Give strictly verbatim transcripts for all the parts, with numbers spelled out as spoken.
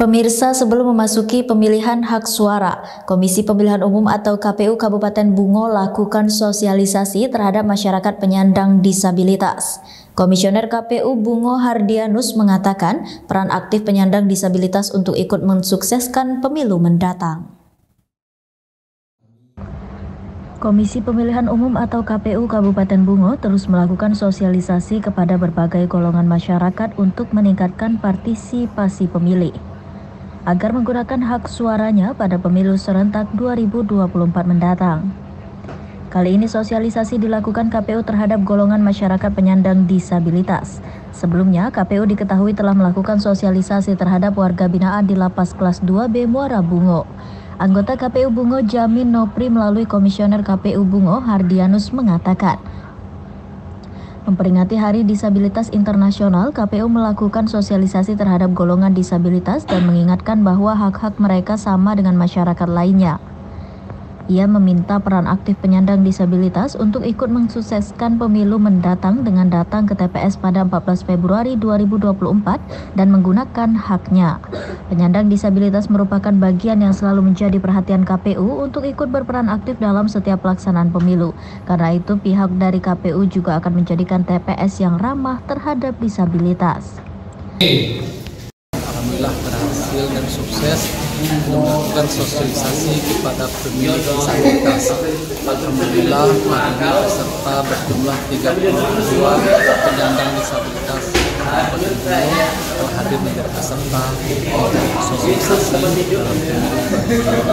Pemirsa, sebelum memasuki pemilihan hak suara, Komisi Pemilihan Umum atau K P U Kabupaten Bungo lakukan sosialisasi terhadap masyarakat penyandang disabilitas. Komisioner K P U Bungo Hardianus mengatakan peran aktif penyandang disabilitas untuk ikut mensukseskan pemilu mendatang. Komisi Pemilihan Umum atau K P U Kabupaten Bungo terus melakukan sosialisasi kepada berbagai golongan masyarakat untuk meningkatkan partisipasi pemilih agar menggunakan hak suaranya pada pemilu serentak dua ribu dua puluh empat mendatang. Kali ini sosialisasi dilakukan K P U terhadap golongan masyarakat penyandang disabilitas. Sebelumnya, K P U diketahui telah melakukan sosialisasi terhadap warga binaan di Lapas Kelas dua B Muara Bungo. Anggota K P U Bungo Jamin Nopri melalui Komisioner K P U Bungo Hardianus mengatakan, memperingati Hari Disabilitas Internasional, K P U melakukan sosialisasi terhadap golongan disabilitas dan mengingatkan bahwa hak-hak mereka sama dengan masyarakat lainnya. Ia meminta peran aktif penyandang disabilitas untuk ikut mensukseskan pemilu mendatang dengan datang ke T P S pada empat belas Februari dua ribu dua puluh empat dan menggunakan haknya. Penyandang disabilitas merupakan bagian yang selalu menjadi perhatian K P U untuk ikut berperan aktif dalam setiap pelaksanaan pemilu. Karena itu, pihak dari K P U juga akan menjadikan T P S yang ramah terhadap disabilitas. Alhamdulillah berhasil dan sukses melakukan sosialisasi kepada pemilih disabilitas. Alhamdulillah hari ini peserta berjumlah tiga puluh dua penyandang disabilitas telah hadir menjadi peserta sosialisasi dalam pemilu.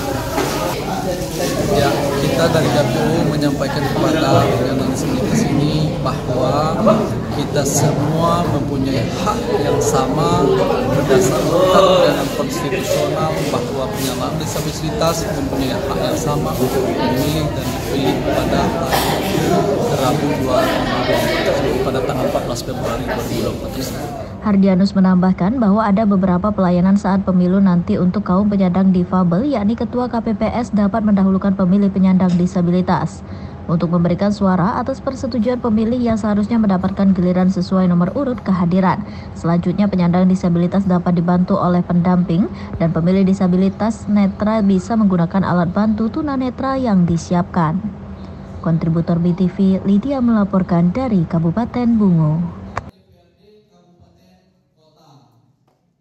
Ya, kita dari K P U menyampaikan kepada penyandang disabilitas ini bahwa kita semua mempunyai hak yang sama berdasarkan dengan konstitusional, bahwa penyandang disabilitas mempunyai hak yang sama untuk memilih dan dipilih pada Rabu dua pada tanggal empat belas Februari dua ribu dua puluh empat. Hardianus menambahkan bahwa ada beberapa pelayanan saat pemilu nanti untuk kaum penyandang difabel, yakni Ketua K P P S dapat mendahulukan pemilih penyandang disabilitas untuk memberikan suara atas persetujuan pemilih yang seharusnya mendapatkan giliran sesuai nomor urut kehadiran. Selanjutnya, penyandang disabilitas dapat dibantu oleh pendamping dan pemilih disabilitas netra bisa menggunakan alat bantu tunanetra yang disiapkan. Kontributor B T V Lydia melaporkan dari Kabupaten Bungo.